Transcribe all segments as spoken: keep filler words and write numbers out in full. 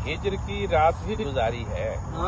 हिजर की रात भी गुजारी है,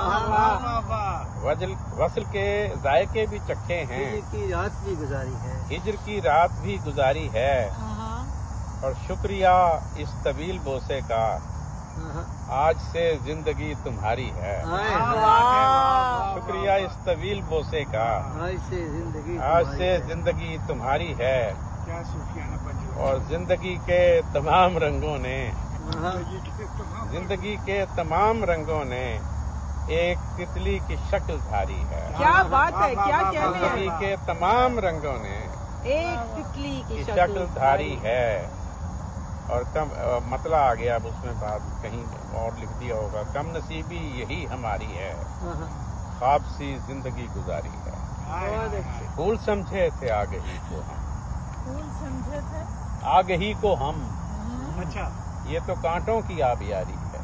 वजल वसल के जायके भी चखे हैं, हिजर की रात भी गुजारी है, हिजर की रात भी गुजारी है, और शुक्रिया इस तवील बोसे का, आज से जिंदगी तुम्हारी है। शुक्रिया इस तवील बोसे का, आज से जिंदगी आज से जिंदगी तुम्हारी है, और जिंदगी के तमाम रंगों ने जिंदगी के तमाम रंगों ने एक तितली की शक्ल धारी है। क्या बात है, क्या कहते हैं। जिंदगी के तमाम रंगों ने एक तितली की शक्ल धारी है, और कम मतला आ गया। अब उसमें बात कहीं और लिख दिया होगा, कम नसीबी यही हमारी है, ख्वाब सी जिंदगी गुजारी है। फूल समझे थे आगे ही को हम, फूल समझे थे आगे ही को हम, अच्छा ये तो कांटों की आबियारी है।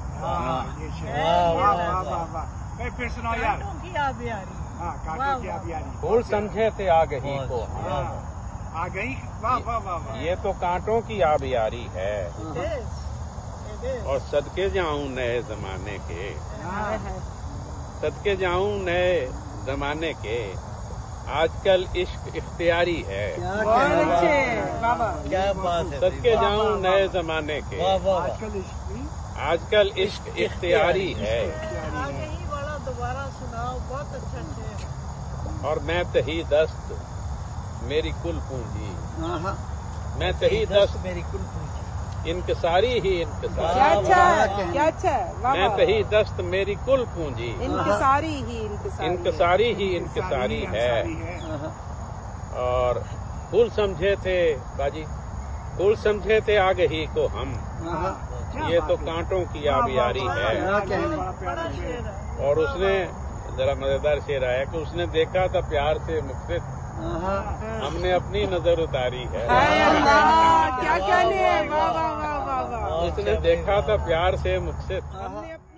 फिर सुनाओ यार। कांटों की आबियारी। हाँ, कांटों की आबियारी। फूल समझे थे आगे ही को हम, आ गई। वाह वाह वाह। ये तो कांटों की आबियारी है, और सदके जाऊं नए जमाने के, सदके जाऊं नए जमाने के, आजकल इश्क इख्तियारी है। क्या बात है। सदके जाऊं नए जमाने के, आजकल इश्क आजकल इश्क इख्तियारी है, आगे ही वाला दोबारा सुनाओ, बहुत अच्छा शेर। और मैं तही दस्त मेरी कुल पूंजी, मैं तही दस्त मेरी कुल पूंजी, इनकसारी ही क्या इनकसारी, अच्छा है, क्या अच्छा है। वाह, मैं वाह। तही दस्त मेरी कुल पूंजी, इनकिसारी ही इनकिसारी इनकसारी ही इनकसारी है। और फूल समझे थे बाजी, फूल समझे थे आगे ही को हम, ये तो कांटों की आबियारी है। बड़ा शेर है। और उसने जरा मजेदार शेर आया कि उसने देखा था प्यार से मुख्तलिफ, हमने अपनी नजर उतारी है। हाय अल्लाह, क्या कहने हैं। वाह वाह वाह वाह वाह। उसने देखा था प्यार से मुख्तलिफ, हमने